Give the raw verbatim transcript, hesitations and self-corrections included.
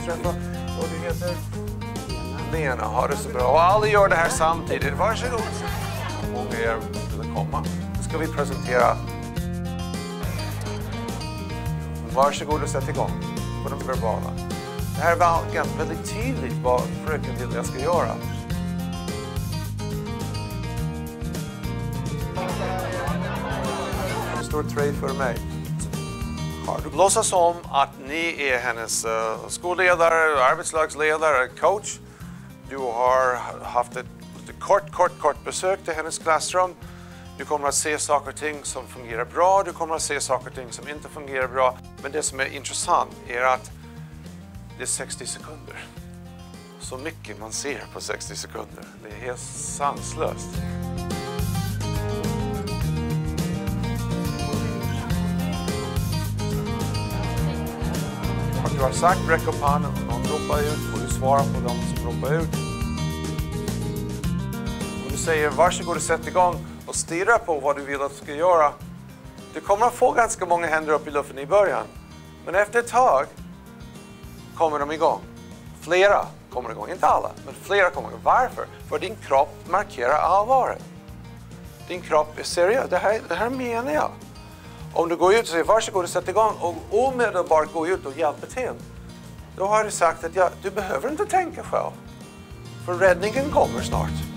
träffa. Och du heter? Lena. Ha det så bra. Och alla gör det här samtidigt. Varsågod. Många er vill komma. Nu ska vi presentera. Varsågod och sätt igång på de verbala. Det här var väldigt tydligt vad fröken vill jag ska göra. Det står tre för mig. Har du låtsas om att ni är hennes uh, skolledare, arbetslagsledare, coach. Du har haft ett kort, kort, kort besök till hennes klassrum. Du kommer att se saker och ting som fungerar bra. Du kommer att se saker och ting som inte fungerar bra. Men det som är intressant är att det är sextio sekunder. Så mycket man ser på sextio sekunder. Det är helt sanslöst. Du har sagt räck upp handen och någon ropar ut och du svarar på dem som ropar ut. Och du säger varsågod och sätt igång och stirra på vad du vill att du ska göra. Du kommer att få ganska många händer upp i luften i början. Men efter ett tag kommer de igång. Flera kommer igång, inte alla, men flera kommer igång. Varför? För din kropp markerar allvaret. Din kropp är seriös. Det här, det här menar jag. Om du går ut och säger varsågod och sätt igång och omedelbart går ut och hjälper till. Då har du sagt att ja, du behöver inte tänka själv. För räddningen kommer snart.